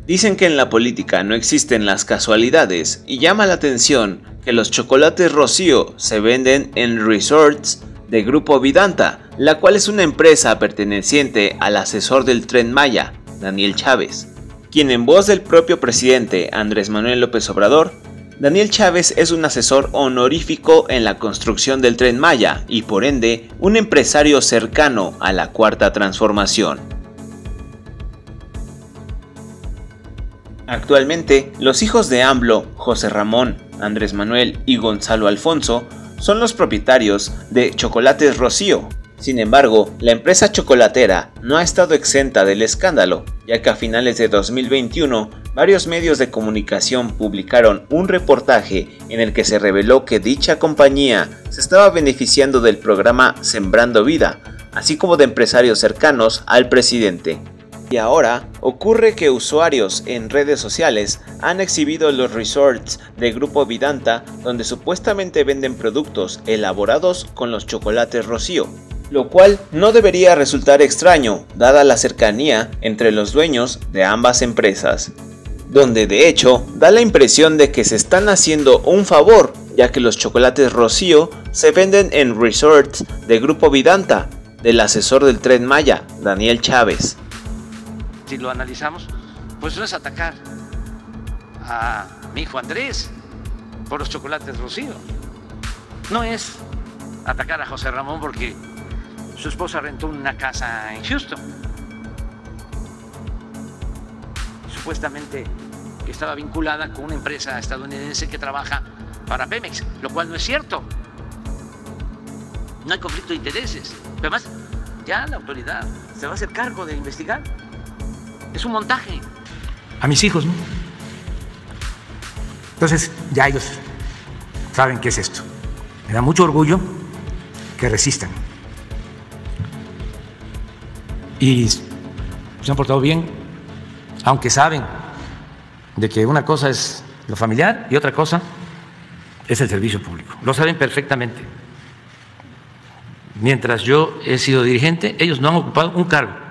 Dicen que en la política no existen las casualidades y llama la atención que los chocolates Rocío se venden en resorts de Grupo Vidanta, la cual es una empresa perteneciente al asesor del Tren Maya, Daniel Chávez, quien en voz del propio presidente Andrés Manuel López Obrador, Daniel Chávez es un asesor honorífico en la construcción del Tren Maya y por ende un empresario cercano a la Cuarta Transformación. Actualmente, los hijos de AMLO, José Ramón, Andrés Manuel y Gonzalo Alfonso, son los propietarios de Chocolates Rocío. Sin embargo, la empresa chocolatera no ha estado exenta del escándalo, ya que a finales de 2021, varios medios de comunicación publicaron un reportaje en el que se reveló que dicha compañía se estaba beneficiando del programa Sembrando Vida, así como de empresarios cercanos al presidente. Y ahora ocurre que usuarios en redes sociales han exhibido los resorts de Grupo Vidanta donde supuestamente venden productos elaborados con los chocolates Rocío, lo cual no debería resultar extraño dada la cercanía entre los dueños de ambas empresas, donde de hecho da la impresión de que se están haciendo un favor, ya que los chocolates Rocío se venden en resorts de Grupo Vidanta, del asesor del Tren Maya, Daniel Chávez. Si lo analizamos, pues no es atacar a mi hijo Andrés por los chocolates Rocío, no es atacar a José Ramón porque su esposa rentó una casa en Houston, supuestamente estaba vinculada con una empresa estadounidense que trabaja para Pemex, lo cual no es cierto. No hay conflicto de intereses. Además, ya la autoridad se va a hacer cargo de investigar. Es un montaje. A mis hijos, ¿no? Entonces, ya ellos saben qué es esto. Me da mucho orgullo que resistan. Y se han portado bien, aunque saben de que una cosa es lo familiar y otra cosa es el servicio público. Lo saben perfectamente. Mientras yo he sido dirigente, ellos no han ocupado un cargo